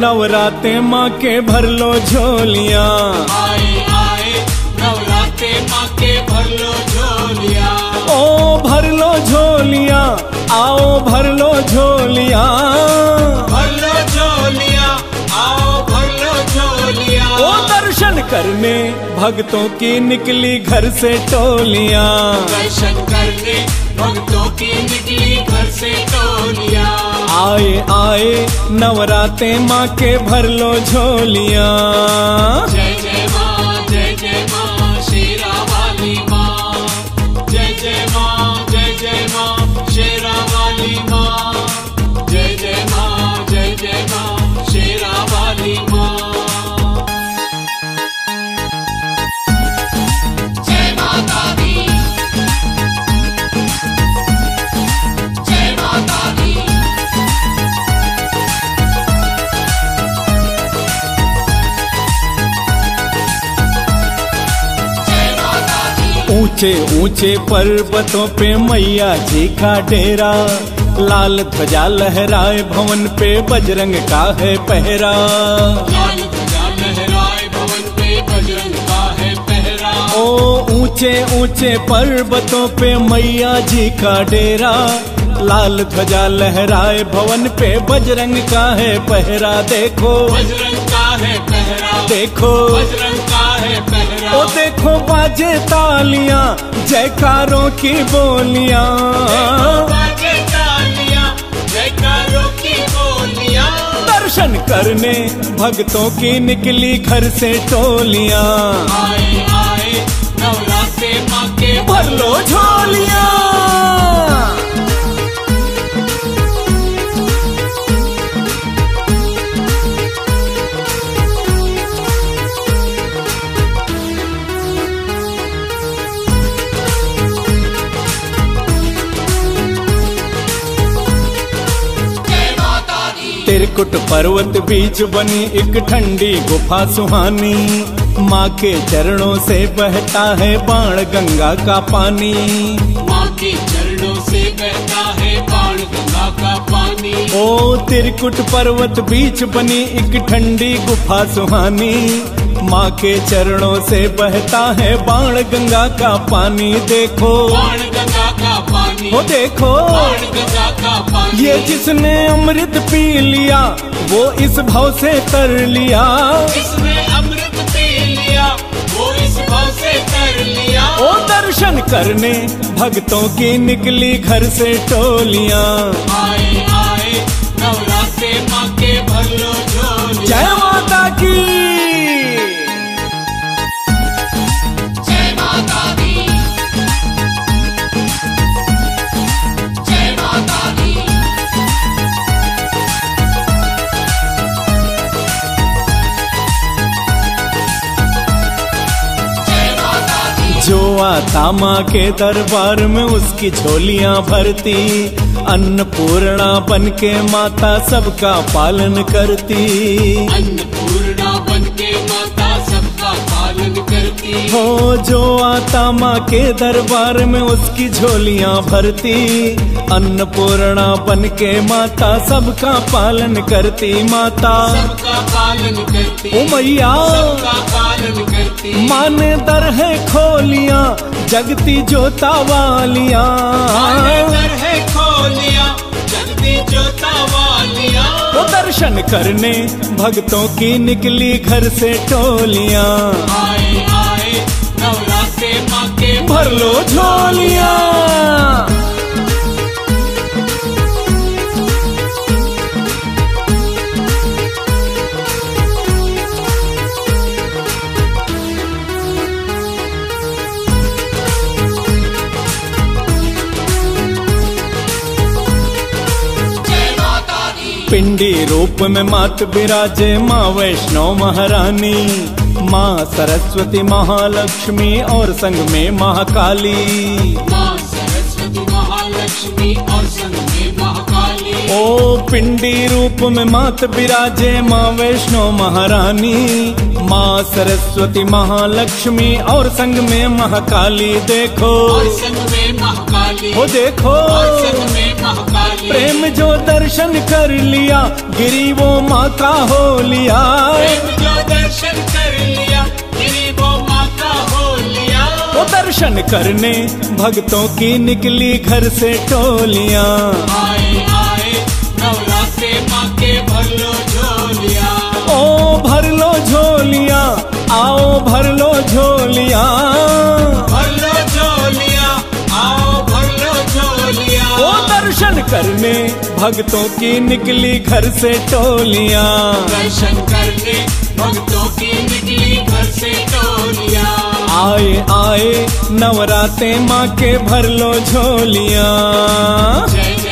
नवराते माँ के भर लो झोलियाँ। आए आए नवराते माँ के भर लो झोलियाँ। ओ भर लो झोलियाँ, आओ भर लो झोलियाँ। भर लो झोलियाँ, आओ भर लो झोलियाँ। ओ दर्शन करने भक्तों की निकली घर से टोलियाँ। दर्शन करने भक्तों की निकली घर से टोलियाँ। आए आए नवराते माँ के भर लो झोलियाँ। जय जय माँ, जय जय माँ, शेरा वाली माँ। जय जय माँ, जय माँ, शेरा वाली माँ। जय जय माँ, जय माँ, शेरा वाली माँ। जय माता दी, जय माता दी। ऊंचे ऊंचे पर्वतों पे मैया जी का डेरा। लाल ध्वजा लहराए भवन पे बजरंग का है पहरा। लाल ध्वजा लहराए भवन पे बजरंग का है पहरा। ओ ऊंचे ऊंचे पर्वतों पे मैया जी का डेरा। लाल ध्वजा लहराए भवन पे बजरंग का है पहरा। देखो बजरंग का है पहरा। देखो बजरंग का है पहरा। ओ देखो बाजे तालियां जयकारों की बोलियां। बाजे तालियां जयकारों की बोलियां। दर्शन करने भक्तों की निकली घर से टोलियां। आए आए नवराते माँ के भर लो झोलियां। त्रिकुट पर्वत बीच बनी एक ठंडी गुफा सुहानी। माँ के चरणों से बहता है बाण गंगा का पानी। माँ के चरणों से बहता है बाण गंगा का पानी। ओ त्रिकुट पर्वत बीच बनी एक ठंडी गुफा सुहानी। माँ के चरणों से बहता है बाण गंगा का पानी। देखो बाण गंगा का पानी। वो देखो बाण गंगा का पानी। ये जिसने अमृत पी लिया वो इस भाव से तर लिया। जिसने अमृत पी लिया वो इस भाव से तर लिया। ओ दर्शन करने भक्तों की निकली घर से टोलियां। आए आए नवराते माँ के भर लो झोलियाँ। जय माता की, जय माता दी, जय माता दी। जय माता दी। जो आता माँ के दरबार में उसकी झोलियां भरती। अन्नपूर्णा बन के माता सबका पालन करती। अन्नपूर्णा बन के माता सबका पालन करती। हो जो आता माँ के दरबार में उसकी झोलियां भरती। अन्नपूर्णा बन के माता सबका पालन करती। माता सबका पालन करती। ओ मैया सबका पालन करती। माँ ने दर है खोलियां जगती जोता वालियां। दर है खोलियां जगती जोता वालियां। वो दर्शन करने भक्तों की निकली घर से टोलियां। आए आए नवराते माँ के भर लो झोलियां। पिंडी रूप में मात विराजे माँ वैष्णो महारानी। माँ सरस्वती महालक्ष्मी और संग में महाकाली। माँ सरस्वती महालक्ष्मी और संग में महाकाली। ओ पिंडी रूप में मात विराजे माँ वैष्णो महारानी। माँ सरस्वती महालक्ष्मी और संग में महाकाली। देखो और संग में महाकाली, हो देखो और संग में महाकाली। प्रेम जो दर्शन कर लिया गिरी वो माँ का हो लिया। प्रेम जो दर्शन कर लिया गिरी वो माँ का हो लिया। वो दर्शन करने भक्तों की निकली घर से टोलियां। आए आए नवरात्रे माँ के भर लो झोलिया। ओ भर लो झोलियां, आओ भर लो झोलियां। भर लो झोलिया, आओ भर लो झोलिया। वो दर्शन करने भक्तों की निकली घर से टोलियां। दर्शन करने भक्तों की निकली घर से टोलिया। आए आए नवराते माँ के भर लो झोलियां। जय